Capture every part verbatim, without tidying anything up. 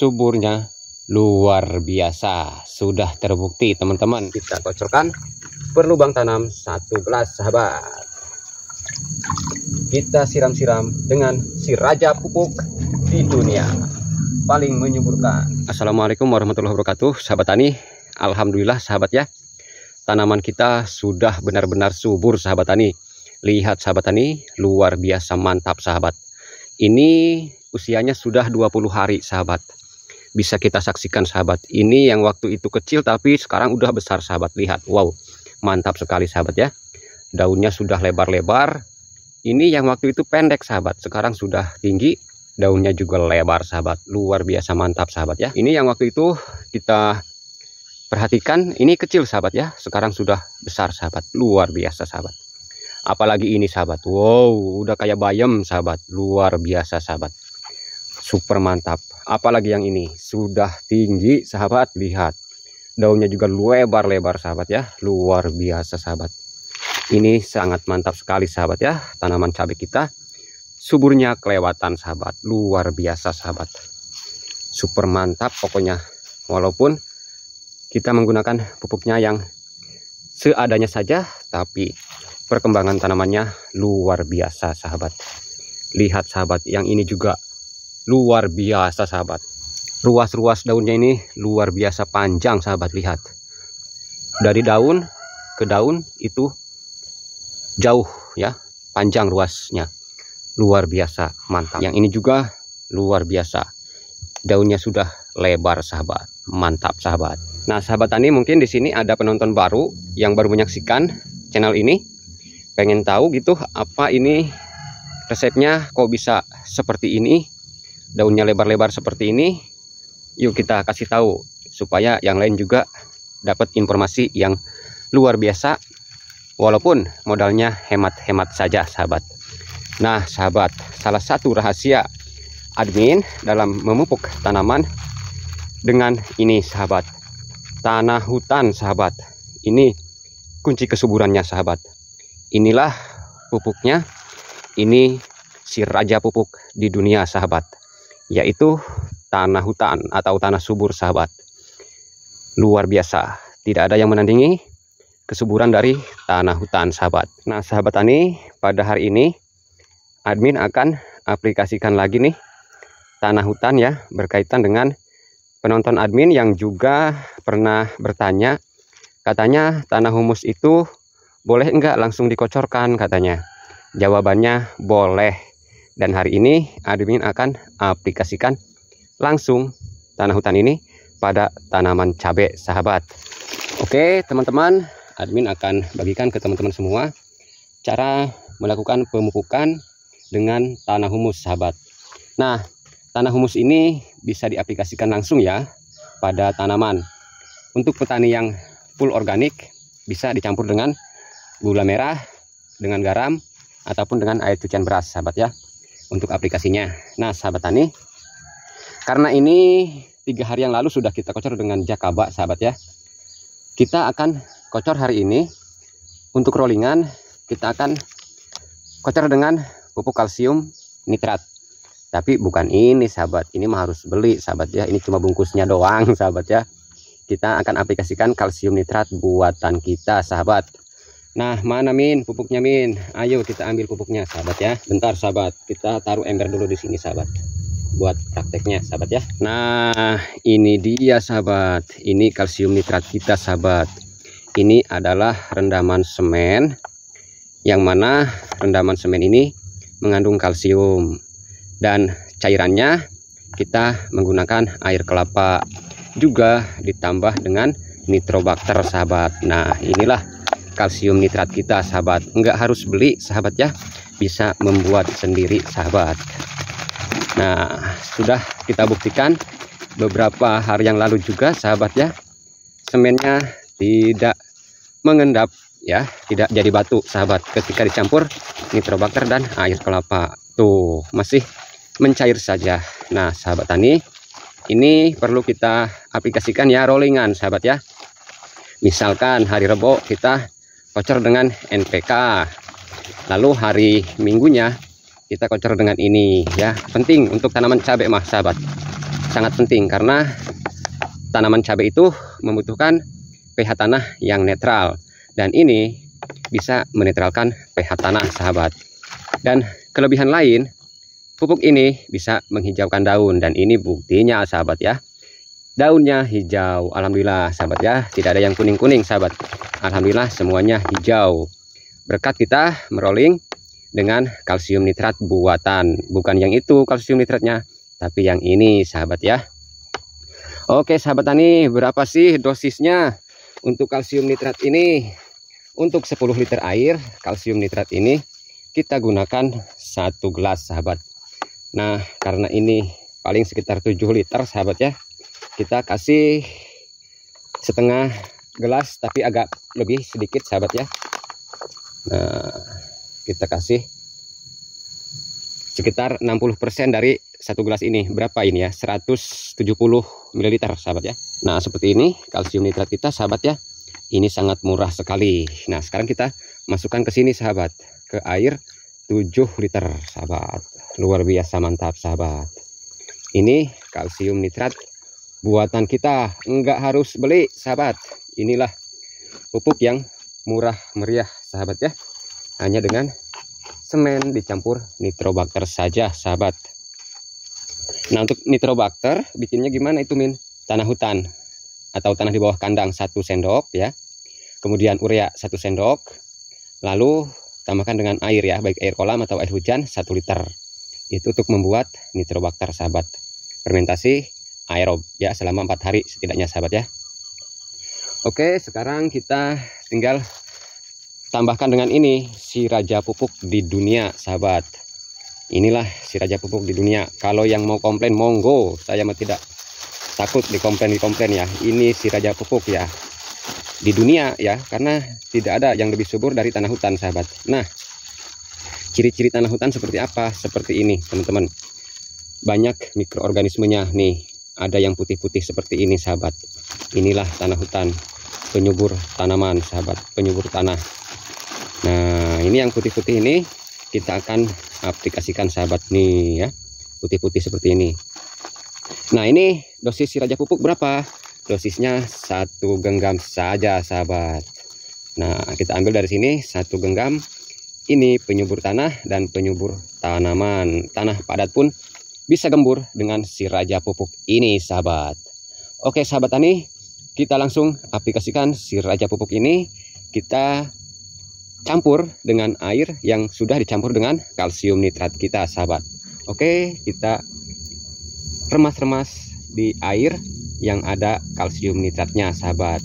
suburnya luar biasa, sudah terbukti teman-teman. Kita kocorkan per lubang tanam satu gelas sahabat. Kita siram-siram dengan si raja pupuk di dunia, paling menyuburkan. Assalamualaikum warahmatullahi wabarakatuh sahabat tani. Alhamdulillah sahabat ya, tanaman kita sudah benar-benar subur sahabat tani. Lihat sahabat tani, luar biasa mantap sahabat. Ini usianya sudah dua puluh hari sahabat. Bisa kita saksikan sahabat, ini yang waktu itu kecil tapi sekarang udah besar sahabat. Lihat, wow, mantap sekali sahabat ya. Daunnya sudah lebar-lebar. Ini yang waktu itu pendek sahabat, sekarang sudah tinggi. Daunnya juga lebar sahabat, luar biasa mantap sahabat ya. Ini yang waktu itu kita perhatikan, ini kecil sahabat ya, sekarang sudah besar sahabat, luar biasa sahabat. Apalagi ini sahabat, wow, udah kayak bayam sahabat, luar biasa sahabat, super mantap. Apalagi yang ini sudah tinggi sahabat, lihat daunnya juga lebar-lebar sahabat ya, luar biasa sahabat. Ini sangat mantap sekali sahabat ya, tanaman cabai kita suburnya kelewatan sahabat, luar biasa sahabat, super mantap pokoknya. Walaupun kita menggunakan pupuknya yang seadanya saja, tapi perkembangan tanamannya luar biasa sahabat. Lihat sahabat, yang ini juga luar biasa sahabat. Ruas-ruas daunnya ini luar biasa panjang sahabat, lihat. Dari daun ke daun itu jauh ya, panjang ruasnya. Luar biasa mantap. Yang ini juga luar biasa. Daunnya sudah lebar sahabat, mantap sahabat. Nah sahabat tani, mungkin di sini ada penonton baru yang baru menyaksikan channel ini, pengen tahu gitu apa ini resepnya kok bisa seperti ini, daunnya lebar-lebar seperti ini. Yuk kita kasih tahu supaya yang lain juga dapat informasi yang luar biasa, walaupun modalnya hemat-hemat saja sahabat. Nah sahabat, salah satu rahasia admin dalam memupuk tanaman dengan ini sahabat, tanah hutan sahabat. Ini kunci kesuburannya sahabat. Inilah pupuknya, ini si raja pupuk di dunia sahabat, yaitu tanah hutan atau tanah subur sahabat. Luar biasa, tidak ada yang menandingi kesuburan dari tanah hutan sahabat. Nah sahabat tani, pada hari ini admin akan aplikasikan lagi nih tanah hutan ya, berkaitan dengan penonton admin yang juga pernah bertanya, katanya tanah humus itu boleh enggak langsung dikocorkan katanya. Jawabannya boleh, dan hari ini admin akan aplikasikan langsung tanah hutan ini pada tanaman cabai sahabat. Oke teman-teman, admin akan bagikan ke teman-teman semua cara melakukan pemupukan dengan tanah humus sahabat. Nah tanah humus ini bisa diaplikasikan langsung ya pada tanaman. Untuk petani yang full organik bisa dicampur dengan gula merah, dengan garam, ataupun dengan air cucian beras sahabat ya, untuk aplikasinya. Nah sahabat tani, karena ini tiga hari yang lalu sudah kita kocor dengan jakaba sahabat ya, kita akan kocor hari ini. Untuk rollingan kita akan kocor dengan pupuk kalsium nitrat, tapi bukan ini sahabat, ini mah harus beli sahabat ya, ini cuma bungkusnya doang sahabat ya. Kita akan aplikasikan kalsium nitrat buatan kita sahabat. Nah mana Min pupuknya Min, ayo kita ambil pupuknya sahabat ya. Bentar sahabat, kita taruh ember dulu di sini sahabat, buat prakteknya sahabat ya. Nah ini dia sahabat, ini kalsium nitrat kita sahabat. Ini adalah rendaman semen, yang mana rendaman semen ini mengandung kalsium, dan cairannya kita menggunakan air kelapa, juga ditambah dengan nitrobakter sahabat. Nah inilah kalsium nitrat kita sahabat, enggak harus beli sahabat ya, bisa membuat sendiri sahabat. Nah sudah kita buktikan beberapa hari yang lalu juga sahabat ya, semennya tidak mengendap ya, tidak jadi batu sahabat ketika dicampur nitrobakter dan air kelapa. Tuh masih mencair saja. Nah sahabat tani, ini perlu kita aplikasikan ya rollingan sahabat ya. Misalkan hari Rebo kita kocor dengan N P K, lalu hari Minggunya kita kocor dengan ini ya. Penting untuk tanaman cabai mah sahabat, sangat penting karena tanaman cabai itu membutuhkan pH tanah yang netral, dan ini bisa menetralkan pH tanah sahabat. Dan kelebihan lain, pupuk ini bisa menghijaukan daun, dan ini buktinya sahabat ya. Daunnya hijau, alhamdulillah sahabat ya, tidak ada yang kuning-kuning sahabat. Alhamdulillah semuanya hijau. Berkat kita merolling dengan kalsium nitrat buatan, bukan yang itu kalsium nitratnya, tapi yang ini sahabat ya. Oke sahabat tani, berapa sih dosisnya untuk kalsium nitrat ini? Untuk sepuluh liter air kalsium nitrat ini kita gunakan satu gelas sahabat. Nah, karena ini paling sekitar tujuh liter sahabat ya, kita kasih setengah gelas, tapi agak lebih sedikit sahabat ya. Nah, kita kasih sekitar enam puluh persen dari satu gelas ini. Berapa ini ya? seratus tujuh puluh mililiter sahabat ya. Nah, seperti ini kalsium nitrat kita sahabat ya. Ini sangat murah sekali. Nah, sekarang kita masukkan ke sini sahabat, ke air tujuh liter sahabat. Luar biasa mantap sahabat. Ini kalsium nitrat buatan kita, enggak harus beli sahabat. Inilah pupuk yang murah meriah sahabat ya, hanya dengan semen dicampur nitrobakter saja sahabat. Nah, untuk nitrobakter bikinnya gimana itu Min? Tanah hutan atau tanah di bawah kandang satu sendok ya, kemudian urea satu sendok, lalu tambahkan dengan air ya, baik air kolam atau air hujan satu liter. Itu untuk membuat nitrobakter sahabat. Fermentasi aerob ya selama empat hari setidaknya sahabat ya. Oke, sekarang kita tinggal tambahkan dengan ini si raja pupuk di dunia sahabat. Inilah si raja pupuk di dunia. Kalau yang mau komplain monggo, saya mah tidak takut dikomplain dikomplain ya. Ini si raja pupuk ya di dunia ya, karena tidak ada yang lebih subur dari tanah hutan sahabat. Nah, ciri-ciri tanah hutan seperti apa? Seperti ini teman-teman, banyak mikroorganismenya nih, ada yang putih-putih seperti ini sahabat. Inilah tanah hutan, penyubur tanaman sahabat, penyubur tanah. Nah, ini yang putih-putih ini kita akan aplikasikan sahabat nih ya, putih-putih seperti ini. Nah, ini dosis si raja pupuk berapa? Dosisnya satu genggam saja sahabat. Nah, kita ambil dari sini satu genggam. Ini penyubur tanah dan penyubur tanaman. Tanah padat pun bisa gembur dengan si raja pupuk ini sahabat. Oke sahabat tani, kita langsung aplikasikan si raja pupuk ini. Kita campur dengan air yang sudah dicampur dengan kalsium nitrat kita sahabat. Oke, kita remas-remas di air yang ada kalsium nitratnya sahabat.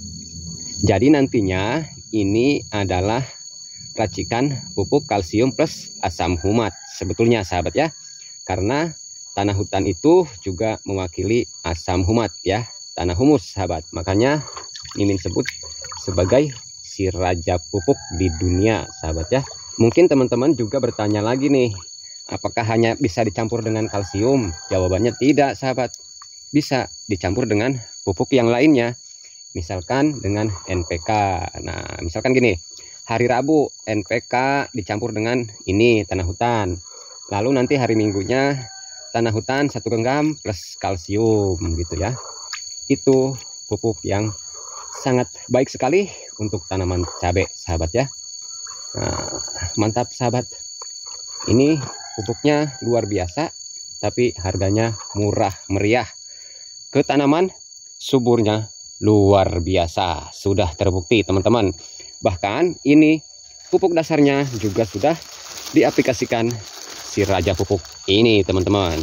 Jadi nantinya ini adalah racikan pupuk kalsium plus asam humat sebetulnya sahabat ya, karena tanah hutan itu juga mewakili asam humat ya, tanah humus sahabat. Makanya Mimin sebut sebagai si raja pupuk di dunia sahabat ya. Mungkin teman-teman juga bertanya lagi nih, apakah hanya bisa dicampur dengan kalsium? Jawabannya tidak sahabat, bisa dicampur dengan pupuk yang lainnya, misalkan dengan N P K. Nah, misalkan gini, hari Rabu N P K dicampur dengan ini tanah hutan, lalu nanti hari Minggunya tanah hutan satu genggam plus kalsium gitu ya. Itu pupuk yang sangat baik sekali untuk tanaman cabai sahabat ya. Nah, mantap sahabat, ini pupuknya luar biasa, tapi harganya murah meriah. Ke tanaman suburnya luar biasa, sudah terbukti teman-teman. Bahkan ini pupuk dasarnya juga sudah diaplikasikan si raja pupuk ini teman-teman.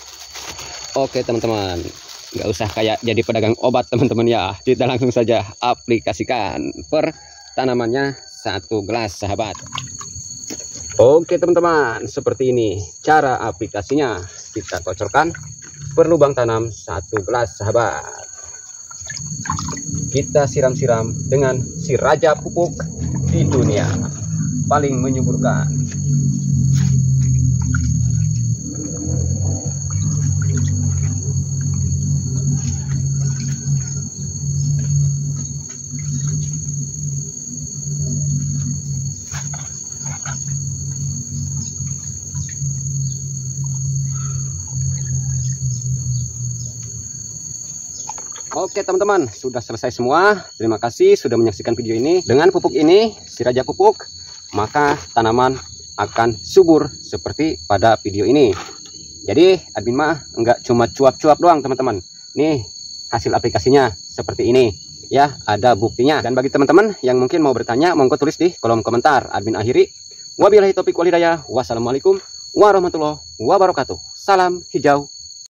Oke teman-teman, nggak usah kayak jadi pedagang obat teman-teman ya, kita langsung saja aplikasikan per tanamannya satu gelas sahabat. Oke teman-teman, seperti ini cara aplikasinya. Kita kocorkan per lubang tanam satu gelas sahabat. Kita siram-siram dengan si raja pupuk di dunia, paling menyuburkan. Oke teman-teman, sudah selesai semua. Terima kasih sudah menyaksikan video ini. Dengan pupuk ini, si Raja Pupuk, maka tanaman akan subur seperti pada video ini. Jadi admin mah enggak cuma cuap-cuap doang teman-teman. Nih hasil aplikasinya seperti ini ya, ada buktinya. Dan bagi teman-teman yang mungkin mau bertanya, monggo tulis di kolom komentar. Admin akhiri. Wabillahi taufiq wal hidayah. Wassalamualaikum warahmatullahi wabarakatuh. Salam hijau.